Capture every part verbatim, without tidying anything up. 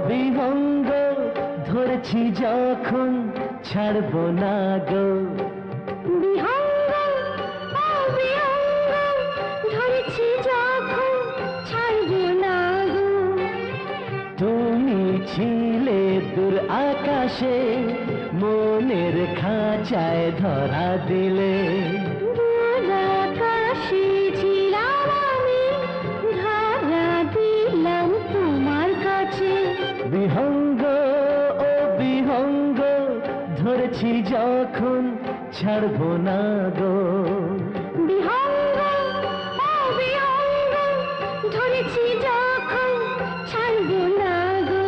বিহঙ্গ ধরেছি যখন ছাড়বো না গো। বিহঙ্গ ও বিহঙ্গ ধরেছি যখন ছাড়বো না গো। তুমি ছিলে দূর আকাশে মনের খাঁচায় ধরা দিলে। দূর আকাশে ছিলাম আমি, ধরা দিলাম তোমার কাছে। বিহঙ্গ ও বিহঙ্গ ধরেছি যখন ছাড়বো না গো। বিহঙ্গ ও বিহঙ্গ ধরেছি যখন ছাড়বো না গো।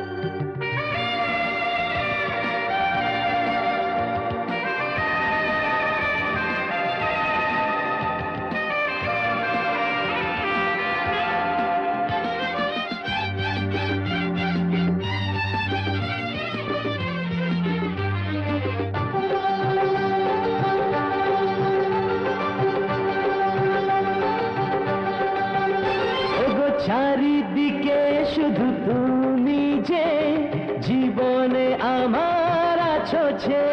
চারিদিকে শুধু তুমি যে জীবনে আমার আছো ছে।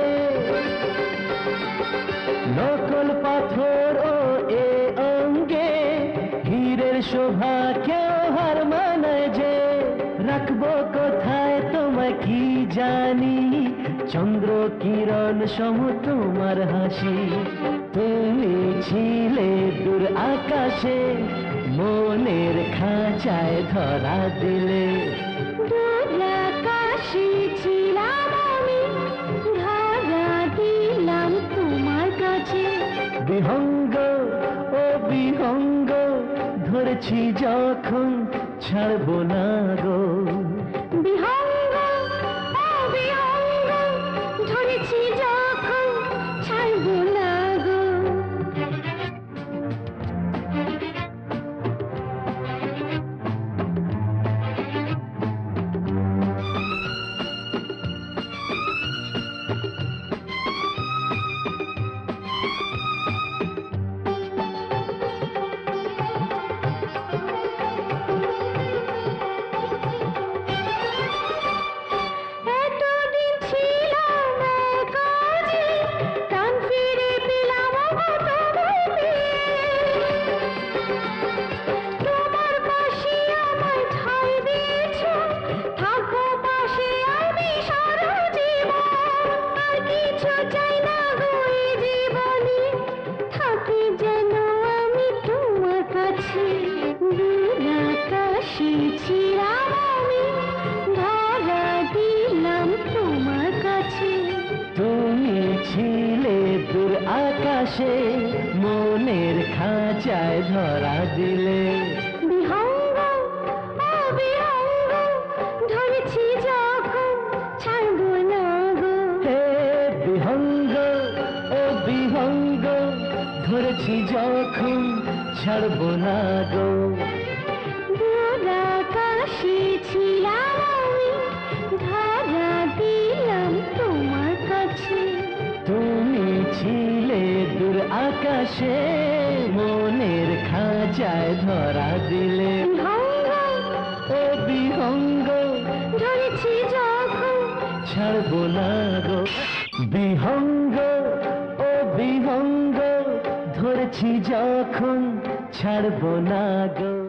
নকল পাথর ও এ অঙ্গে হীরের শোভা কেউ হার মানায় যে। রাখবো কোথায় তোমায় কি জানি, চন্দ্র কিরণ সম তোমার হাসি। তুমি ছিলে দূর আকাশে মনের খাঁচায় ধরা দিলে। দূর আকাশে ছিলাম আমি, ধরা দিলাম তোমার কাছে। বিহঙ্গ ও বিহঙ্গ ধরেছি যখন ছাড়বো না গো। বিহঙ্গ ও বিহঙ্গ ধরেছি যখন ছাড়বো না গো। তুমি ছিলে দূর আকাশে মনের খাঁচায় ধরা দিলে। বিহঙ্গ ও বিহঙ্গ ধরেছি যখন ছাড়বো না গো। হে বিহঙ্গ ও বিহঙ্গ ধরেছি যখন ছাড়বো না গো। দূর আকাশে ছিলাম আমি, ধরা দিলাম তোমার কাছে। তুমি ছিলে দূর আকাশে মনের খাঁচায় ধরা দিলে। বিহঙ্গ ও বিহঙ্গ ধরেছি যখন ছাড়বো না গো। বিহঙ্গ ও বিহঙ্গ ধরেছি যখন ছাড়বো না গো।